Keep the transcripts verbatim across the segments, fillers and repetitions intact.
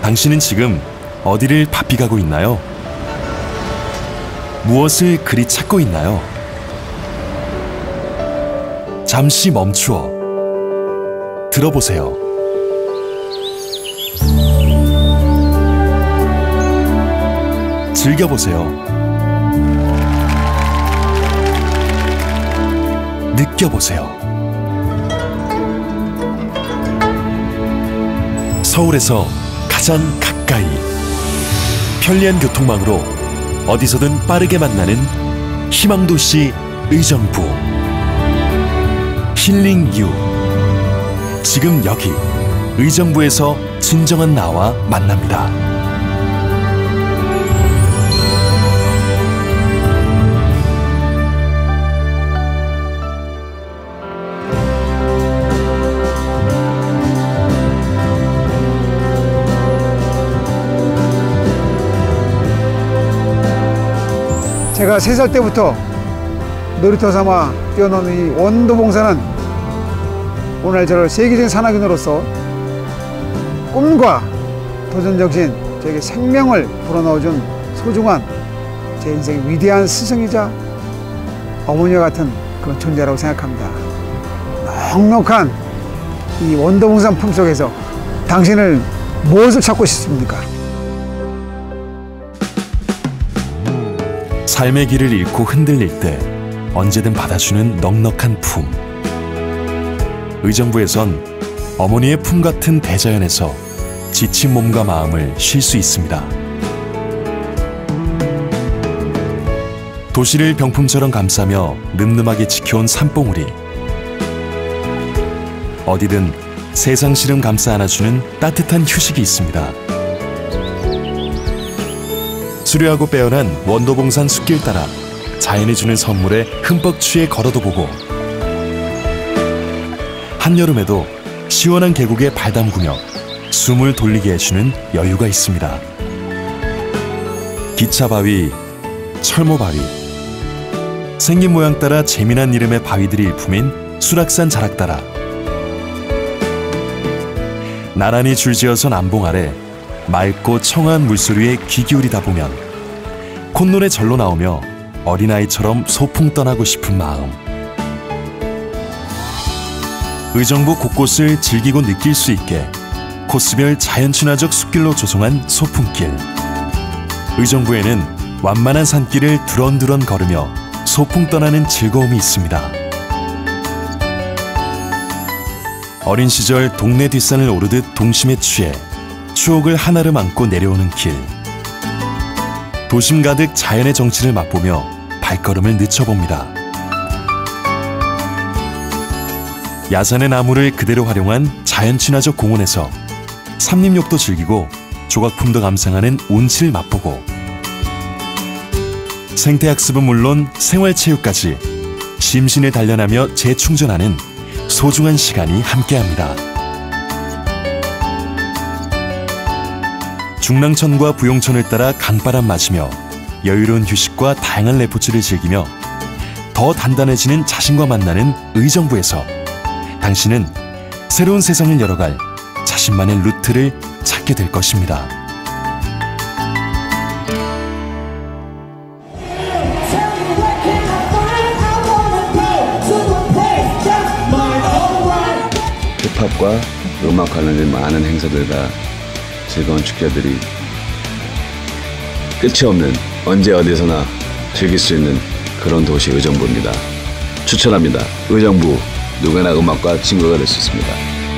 당신은 지금 어디를 바삐 가고 있나요? 무엇을 그리 찾고 있나요? 잠시 멈추어 들어보세요. 즐겨보세요. 느껴보세요. 서울에서 가장 가까이 편리한 교통망으로 어디서든 빠르게 만나는 희망도시 의정부 힐링유. 지금 여기 의정부에서 진정한 나와 만납니다. 제가 세 살 때부터 놀이터 삼아 뛰어노는 이 원도봉사는 오늘 저를 세계적인 산악인으로서 꿈과 도전정신, 저에게 생명을 불어넣어준 소중한 제 인생의 위대한 스승이자 어머니와 같은 그런 존재라고 생각합니다. 넉넉한 이 원도봉산 품속에서 당신을 무엇을 찾고 싶습니까? 삶의 길을 잃고 흔들릴 때 언제든 받아주는 넉넉한 품. 의정부에선 어머니의 품 같은 대자연에서 지친 몸과 마음을 쉴 수 있습니다. 도시를 병풍처럼 감싸며 늠름하게 지켜온 산봉우리. 어디든 세상 시름 감싸 안아주는 따뜻한 휴식이 있습니다. 수려하고 빼어난 원도봉산 숲길 따라 자연이 주는 선물에 흠뻑 취해 걸어도 보고, 한여름에도 시원한 계곡에 발 담그며 숨을 돌리게 해주는 여유가 있습니다. 기차바위, 철모바위, 생긴 모양 따라 재미난 이름의 바위들이 일품인 수락산 자락 따라 나란히 줄지어서 남봉 아래 맑고 청아한 물소리에 귀 기울이다 보면 콧노래 절로 나오며 어린아이처럼 소풍 떠나고 싶은 마음. 의정부 곳곳을 즐기고 느낄 수 있게 코스별 자연친화적 숲길로 조성한 소풍길. 의정부에는 완만한 산길을 두런두런 걸으며 소풍 떠나는 즐거움이 있습니다. 어린 시절 동네 뒷산을 오르듯 동심에 취해 추억을 하나름 안고 내려오는 길. 도심 가득 자연의 정취를 맛보며 발걸음을 늦춰봅니다. 야산의 나무를 그대로 활용한 자연친화적 공원에서 삼림욕도 즐기고 조각품도 감상하는 운치를 맛보고, 생태학습은 물론 생활체육까지 심신을 단련하며 재충전하는 소중한 시간이 함께합니다. 중랑천과 부용천을 따라 강바람 맞으며 여유로운 휴식과 다양한 레포츠를 즐기며 더 단단해지는 자신과 만나는 의정부에서 당신은 새로운 세상을 열어갈 자신만의 루트를 찾게 될 것입니다. 힙합과 음악 관련된 많은 행사들과 즐거운 축제들이 끝이 없는, 언제 어디서나 즐길 수 있는 그런 도시 의정부입니다. 추천합니다. 의정부, 누구나 음악과 친구가 될 수 있습니다.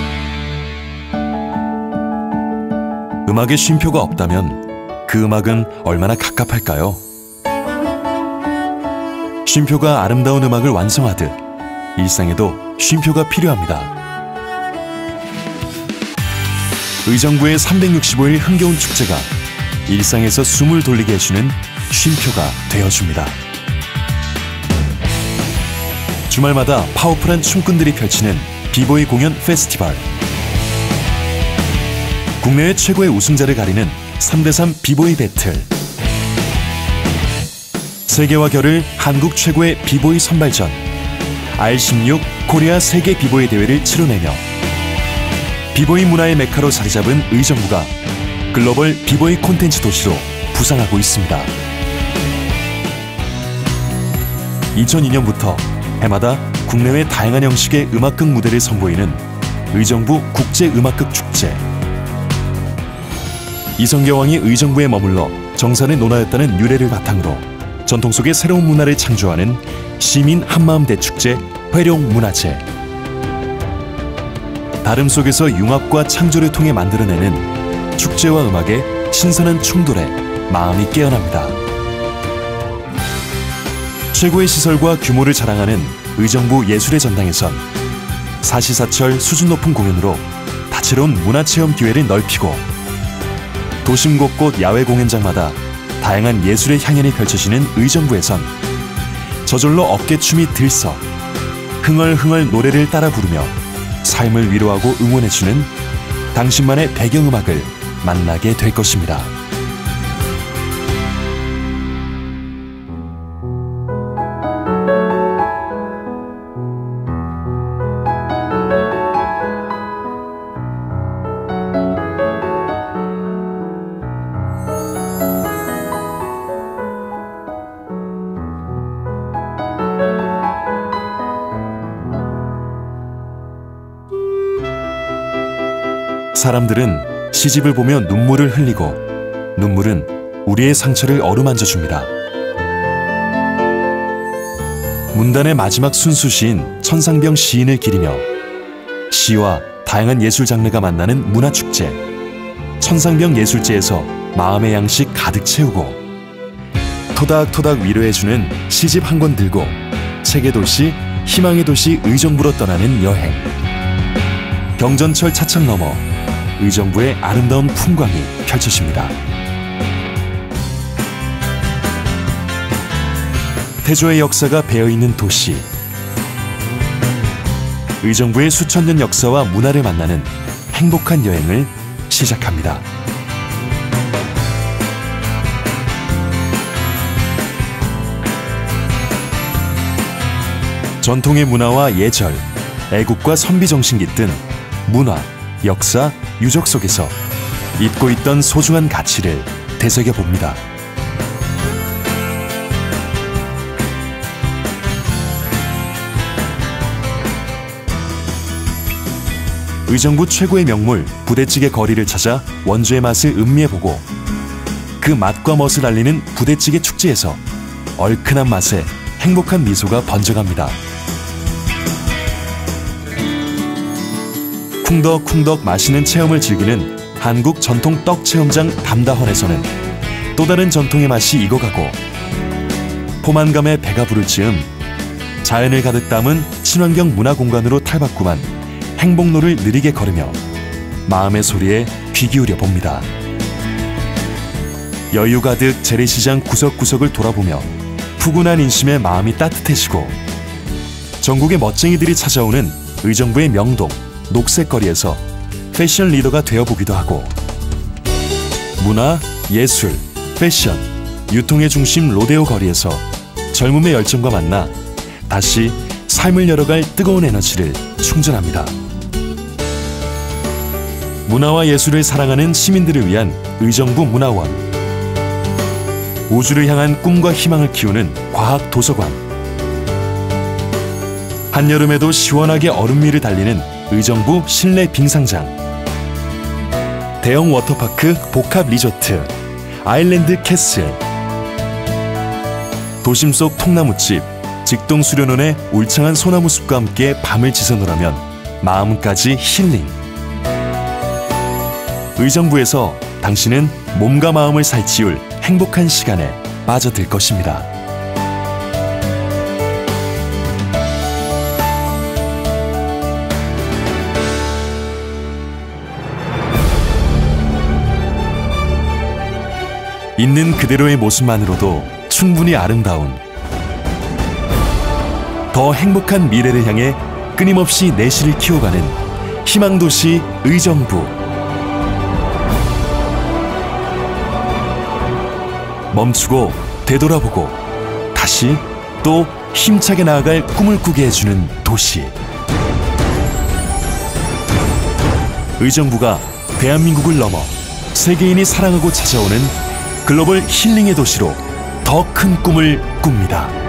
음악에 쉼표가 없다면 그 음악은 얼마나 갑갑할까요? 쉼표가 아름다운 음악을 완성하듯 일상에도 쉼표가 필요합니다. 의정부의 삼백육십오 일 흥겨운 축제가 일상에서 숨을 돌리게 해주는 쉼표가 되어줍니다. 주말마다 파워풀한 춤꾼들이 펼치는 비보이 공연 페스티벌. 국내외 최고의 우승자를 가리는 삼 대 삼 비보이 배틀. 세계와 결을 한국 최고의 비보이 선발전 알 십육 코리아 세계 비보이 대회를 치러내며 비보이 문화의 메카로 자리잡은 의정부가 글로벌 비보이 콘텐츠 도시로 부상하고 있습니다. 이천이 년부터 해마다 국내외 다양한 형식의 음악극 무대를 선보이는 의정부 국제음악극 축제. 이성계왕이 의정부에 머물러 정산의 논하였다는 유래를 바탕으로 전통 속의 새로운 문화를 창조하는 시민 한마음 대축제 회룡문화제. 다름 속에서 융합과 창조를 통해 만들어내는 축제와 음악의 신선한 충돌에 마음이 깨어납니다. 최고의 시설과 규모를 자랑하는 의정부 예술의 전당에선 사시사철 수준 높은 공연으로 다채로운 문화체험 기회를 넓히고 도심 곳곳 야외 공연장마다 다양한 예술의 향연이 펼쳐지는 의정부에선 저절로 어깨춤이 들썩 흥얼흥얼 노래를 따라 부르며 삶을 위로하고 응원해주는 당신만의 배경음악을 만나게 될 것입니다. 사람들은 시집을 보며 눈물을 흘리고 눈물은 우리의 상처를 어루만져 줍니다. 문단의 마지막 순수시인 천상병 시인을 기리며 시와 다양한 예술 장르가 만나는 문화축제 천상병 예술제에서 마음의 양식 가득 채우고 토닥토닥 위로해주는 시집 한 권 들고 책의 도시, 희망의 도시 의정부로 떠나는 여행. 경전철 차창 너머 의정부의 아름다운 풍광이 펼쳐집니다. 태조의 역사가 배어있는 도시. 의정부의 수천 년 역사와 문화를 만나는 행복한 여행을 시작합니다. 전통의 문화와 예절, 애국과 선비정신 깃든 문화, 역사, 유적 속에서 잊고 있던 소중한 가치를 되새겨봅니다. 의정부 최고의 명물 부대찌개 거리를 찾아 원주의 맛을 음미해보고 그 맛과 멋을 알리는 부대찌개 축제에서 얼큰한 맛에 행복한 미소가 번져갑니다. 쿵덕쿵덕 맛있는 체험을 즐기는 한국 전통 떡 체험장 담다헌에서는 또 다른 전통의 맛이 익어가고 포만감에 배가 부를 즈음 자연을 가득 담은 친환경 문화공간으로 탈바꿈한 행복로를 느리게 걸으며 마음의 소리에 귀 기울여 봅니다. 여유 가득 재래시장 구석구석을 돌아보며 푸근한 인심에 마음이 따뜻해지고 전국의 멋쟁이들이 찾아오는 의정부의 명동 녹색거리에서 패션 리더가 되어보기도 하고 문화, 예술, 패션, 유통의 중심 로데오 거리에서 젊음의 열정과 만나 다시 삶을 열어갈 뜨거운 에너지를 충전합니다. 문화와 예술을 사랑하는 시민들을 위한 의정부 문화원, 우주를 향한 꿈과 희망을 키우는 과학 도서관, 한여름에도 시원하게 얼음 위를 달리는 의정부 실내 빙상장, 대형 워터파크 복합 리조트, 아일랜드 캐슬, 도심 속 통나무집, 직동 수련원의 울창한 소나무 숲과 함께 밤을 지새노라면 마음까지 힐링. 의정부에서 당신은 몸과 마음을 살찌울 행복한 시간에 빠져들 것입니다. 있는 그대로의 모습만으로도 충분히 아름다운 더 행복한 미래를 향해 끊임없이 내실을 키워가는 희망도시 의정부. 멈추고 되돌아보고 다시 또 힘차게 나아갈 꿈을 꾸게 해주는 도시. 의정부가 대한민국을 넘어 세계인이 사랑하고 찾아오는 글로벌 힐링의 도시로 더 큰 꿈을 꿉니다.